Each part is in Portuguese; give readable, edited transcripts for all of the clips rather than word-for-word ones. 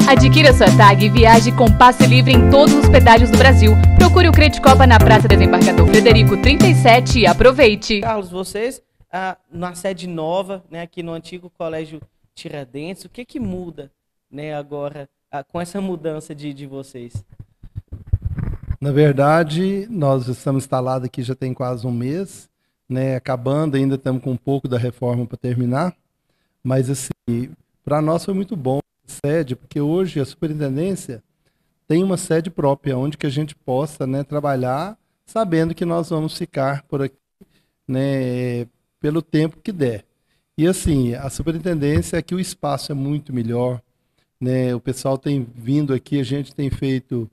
Adquira sua TAG e viaje com passe livre em todos os pedágios do Brasil. Procure o Credicopa na Praça Desembargador Frederico 37 e aproveite. Carlos, vocês, na sede nova, né, aqui no antigo Colégio Tiradentes, o que muda, né, agora com essa mudança de vocês? Na verdade, nós estamos instalados aqui já tem quase um mês, né, acabando, ainda estamos com um pouco da reforma para terminar, mas assim, para nós foi muito bom a sede, porque hoje a superintendência tem uma sede própria, onde que a gente possa, né, trabalhar sabendo que nós vamos ficar por aqui, né, pelo tempo que der. E assim, a superintendência aqui, o espaço é muito melhor, né, o pessoal tem vindo aqui, a gente tem feito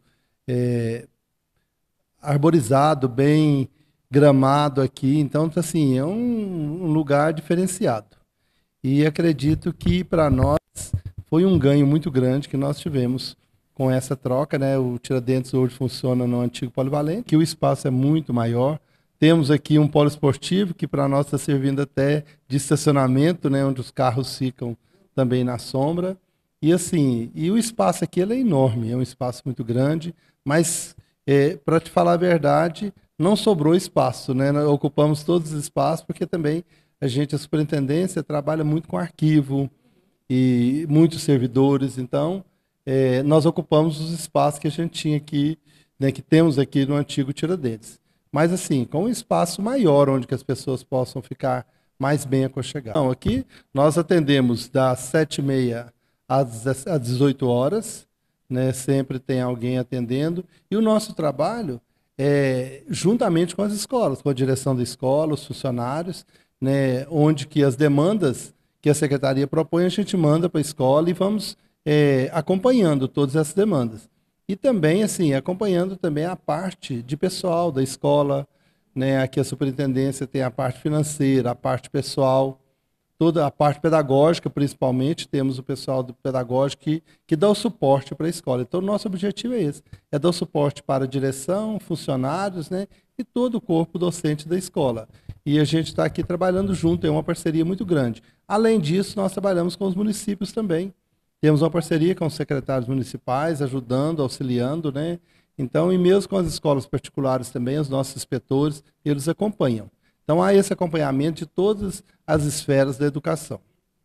arborizado, bem gramado aqui, então assim, é um lugar diferenciado. E acredito que para nós foi um ganho muito grande que nós tivemos com essa troca, né? O Tiradentes hoje funciona no antigo polivalente, que o espaço é muito maior. Temos aqui um polo esportivo que para nós está servindo até de estacionamento, né? Onde os carros ficam também na sombra. E assim, e o espaço aqui ele é enorme, é um espaço muito grande, mas para te falar a verdade, não sobrou espaço, né? Nós ocupamos todos os espaços porque também a superintendência trabalha muito com arquivo e muitos servidores, então nós ocupamos os espaços que a gente tinha aqui, né, que temos aqui no antigo Tiradentes. Mas assim, com um espaço maior, onde que as pessoas possam ficar mais bem aconchegadas. Então, aqui nós atendemos das 7h30 às 18 horas, né, sempre tem alguém atendendo, e o nosso trabalho juntamente com as escolas, com a direção da escola, os funcionários, né, onde que as demandas que a secretaria propõe, a gente manda para a escola e vamos acompanhando todas essas demandas. E também, assim, acompanhando também a parte de pessoal da escola, né, aqui a superintendência tem a parte financeira, a parte pessoal, toda a parte pedagógica, principalmente, temos o pessoal do pedagógico que dá o suporte para a escola. Então, o nosso objetivo é esse, é dar o suporte para a direção, funcionários, né, e todo o corpo docente da escola. E a gente está aqui trabalhando junto, é uma parceria muito grande. Além disso, nós trabalhamos com os municípios também. Temos uma parceria com os secretários municipais, ajudando, auxiliando, né? Então, e mesmo com as escolas particulares também, os nossos inspetores, eles acompanham. Então, há esse acompanhamento de todas as esferas da educação.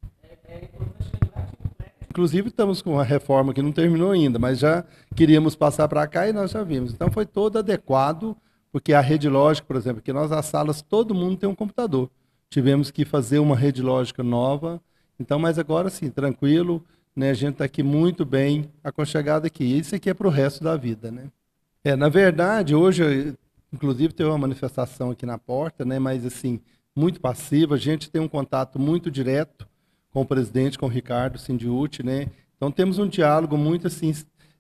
Inclusive, estamos com uma reforma que não terminou ainda, mas já queríamos passar para cá e nós já vimos. Então, foi todo adequado, porque a rede lógica, por exemplo, que nós nas salas, todo mundo tem um computador. Tivemos que fazer uma rede lógica nova. Então, mas agora sim, tranquilo, né? A gente está aqui muito bem aconchegado aqui. Isso aqui é para o resto da vida, né? Na verdade, hoje, inclusive, teve uma manifestação aqui na porta, né? Mas assim, muito passiva. A gente tem um contato muito direto com o presidente, com o Ricardo Sindiuti, né? Então temos um diálogo muito assim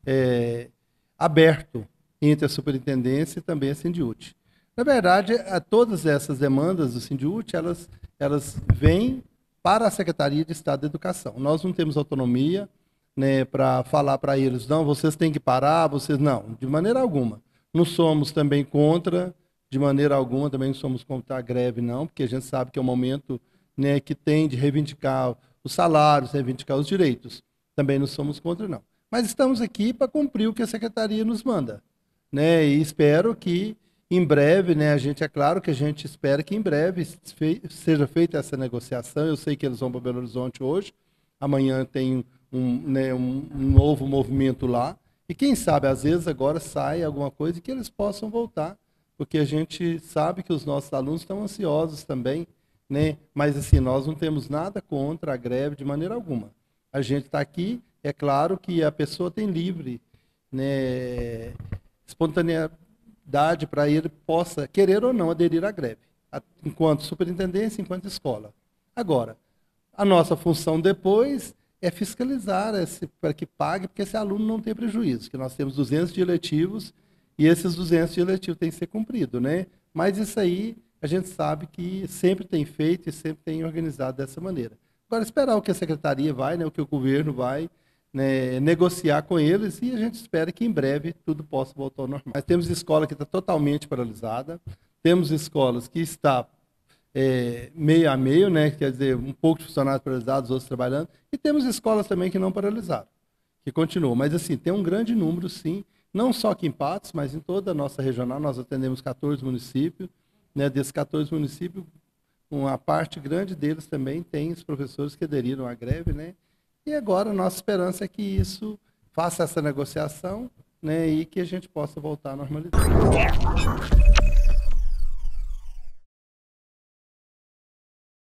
aberto entre a superintendência e também a Sindiuti. Na verdade, todas essas demandas do Sindiuti, elas vêm para a Secretaria de Estado da Educação. Nós não temos autonomia, né, para falar para eles, não, vocês têm que parar, vocês não, de maneira alguma. Não somos também contra, de maneira alguma, também não somos contra a greve, não, porque a gente sabe que é um momento, né, que tem de reivindicar os salários, reivindicar os direitos. Também não somos contra, não. Mas estamos aqui para cumprir o que a Secretaria nos manda, né, e espero que em breve, né, é claro que a gente espera que em breve seja feita essa negociação. Eu sei que eles vão para Belo Horizonte hoje, amanhã tem um novo movimento lá, e quem sabe, às vezes, agora sai alguma coisa e que eles possam voltar, porque a gente sabe que os nossos alunos estão ansiosos também, né? Mas assim, nós não temos nada contra a greve de maneira alguma. A gente está aqui, é claro que a pessoa tem livre, né, espontaneidade para ele possa querer ou não aderir à greve, enquanto superintendência, enquanto escola. Agora, a nossa função depois é fiscalizar para que pague, porque esse aluno não tem prejuízo, que nós temos 200 de eletivos e esses 200 de eletivos têm que ser cumpridos, né? Mas isso aí a gente sabe que sempre tem feito e sempre tem organizado dessa maneira. Agora, esperar o que a secretaria vai, né, o que o governo vai, né, negociar com eles, e a gente espera que em breve tudo possa voltar ao normal. Mas temos escola que está totalmente paralisada, temos escolas que está meio a meio, né, quer dizer, um pouco de funcionários paralisados, outros trabalhando, e temos escolas também que não paralisaram. que continuam. Mas, assim, tem um grande número, sim, não só aqui em Patos, mas em toda a nossa regional. Nós atendemos 14 municípios, né? Desses 14 municípios, uma parte grande deles também tem os professores que aderiram à greve, né? E agora a nossa esperança é que isso faça essa negociação, né? E que a gente possa voltar à normalidade.